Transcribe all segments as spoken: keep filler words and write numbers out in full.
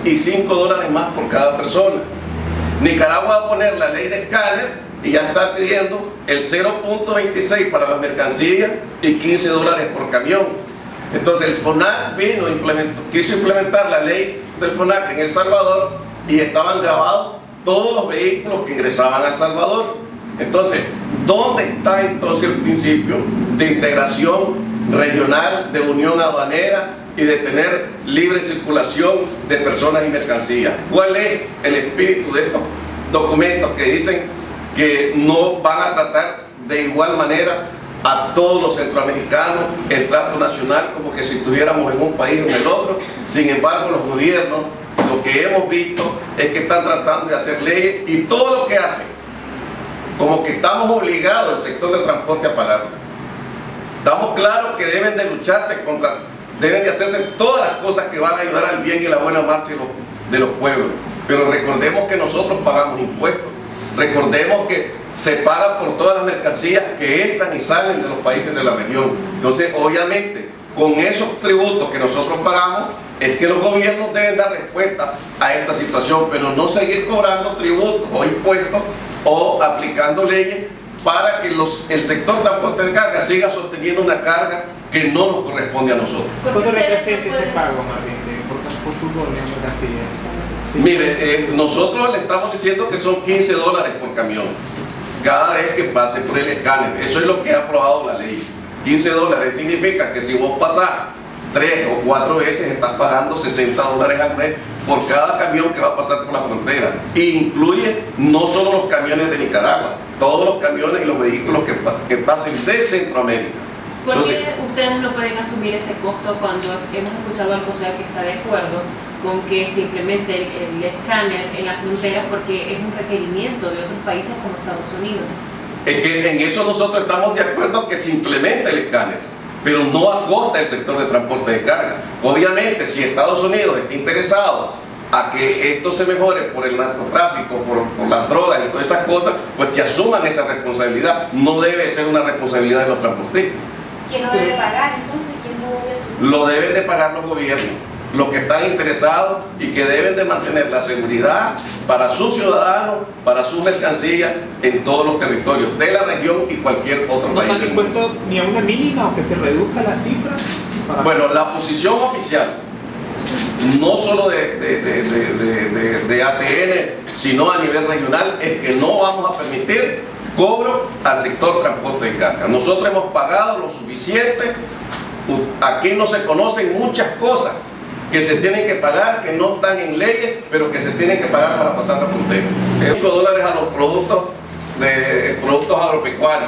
y cinco dólares más por cada persona. Nicaragua va a poner la ley de escáner y ya está pidiendo el cero punto veintiséis para las mercancías y quince dólares por camión. Entonces el FONAC vino, implementó, quiso implementar la ley del FONAC en El Salvador y estaban grabados todos los vehículos que ingresaban a El Salvador. Entonces, ¿dónde está entonces el principio de integración regional, de unión aduanera y de tener libre circulación de personas y mercancías? ¿Cuál es el espíritu de estos documentos que dicen que no van a tratar de igual manera a todos los centroamericanos, el trato nacional, como que si estuviéramos en un país o en el otro? Sin embargo, los gobiernos, lo que hemos visto es que están tratando de hacer leyes y todo lo que hacen, como que estamos obligados el sector del transporte a pagarlo. Estamos claros que deben de lucharse contra, deben de hacerse todas las cosas que van a ayudar al bien y la buena marcha de los, de los pueblos. Pero recordemos que nosotros pagamos impuestos, recordemos que se paga por todas las mercancías que entran y salen de los países de la región. Entonces, obviamente, con esos tributos que nosotros pagamos, es que los gobiernos deben dar respuesta a esta situación, pero no seguir cobrando tributos o impuestos o aplicando leyes para que los, el sector transporte de carga siga sosteniendo una carga que no nos corresponde a nosotros. ¿Cuánto representa ese pago, más bien, por transporte de mercancías? Sí. Mire, eh, nosotros le estamos diciendo que son quince dólares por camión cada vez que pase por el escáner. Eso es lo que ha aprobado la ley. quince dólares significa que si vos pasás tres o cuatro veces estás pagando sesenta dólares al mes por cada camión que va a pasar por la frontera. E incluye no solo los camiones de Nicaragua, todos los camiones y los vehículos que, que pasen de Centroamérica. ¿Por qué Entonces, ustedes no pueden asumir ese costo cuando hemos escuchado al Consejo que está de acuerdo con que se implemente el, el escáner en las fronteras porque es un requerimiento de otros países como Estados Unidos? Es que en eso nosotros estamos de acuerdo que se implemente el escáner, pero no a costa del sector de transporte de carga. Obviamente, si Estados Unidos está interesado a que esto se mejore por el narcotráfico, por, por las drogas y todas esas cosas, pues que asuman esa responsabilidad. No debe ser una responsabilidad de los transportistas. ¿Quién lo debe pagar entonces? ¿Quién lo debe asumir? Lo deben de pagar los gobiernos, los que están interesados y que deben de mantener la seguridad para sus ciudadanos, para sus mercancías en todos los territorios de la región y cualquier otro ¿No país. están dispuestos ni a una mínima o que se reduzca la cifra? Para... Bueno, la posición oficial, no solo de, de, de, de, de, de, de A T N, sino a nivel regional, es que no vamos a permitir cobro al sector transporte de carga. Nosotros hemos pagado lo suficiente. Aquí no se conocen muchas cosas que se tienen que pagar, que no están en leyes, pero que se tienen que pagar para pasar la frontera. cinco dólares a los productos, de, productos agropecuarios.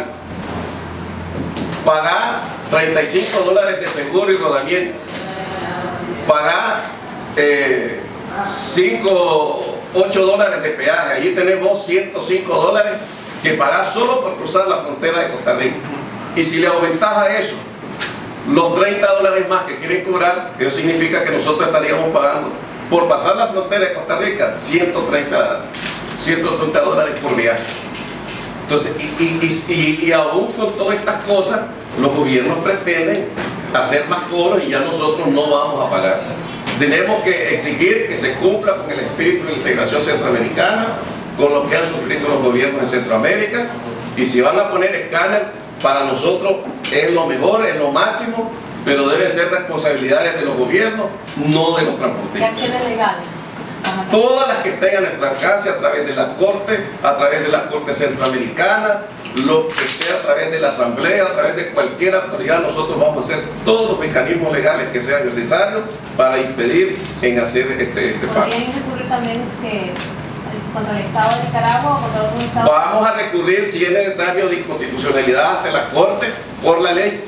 Pagar treinta y cinco dólares de seguro y rodamiento. Pagar eh, cinco, ocho dólares de peaje. Allí tenemos ciento cinco dólares que pagar solo por cruzar la frontera de Costa Rica. Y si le aumentas a eso los treinta dólares más que quieren cobrar, eso significa que nosotros estaríamos pagando por pasar la frontera de Costa Rica ciento treinta dólares por viaje. Entonces, y, y, y, y aún con todas estas cosas, los gobiernos pretenden hacer más cobros y ya nosotros no vamos a pagar. Tenemos que exigir que se cumpla con el espíritu de la integración centroamericana, con lo que han suscrito los gobiernos en Centroamérica, y si van a poner escáner, para nosotros es lo mejor, es lo máximo, pero deben ser responsabilidades de los gobiernos, no de los transportistas. ¿De acciones legales? Todas las que tengan a nuestro alcance a través de la Corte, a través de la Corte Centroamericana, lo que sea a través de la Asamblea, a través de cualquier autoridad, nosotros vamos a hacer todos los mecanismos legales que sean necesarios para impedir en hacer este, este pago. ¿Podrían recurrir también que, contra el Estado de Nicaragua o contra otro Estado? Vamos a recurrir si es necesario de inconstitucionalidad ante la Corte por la ley,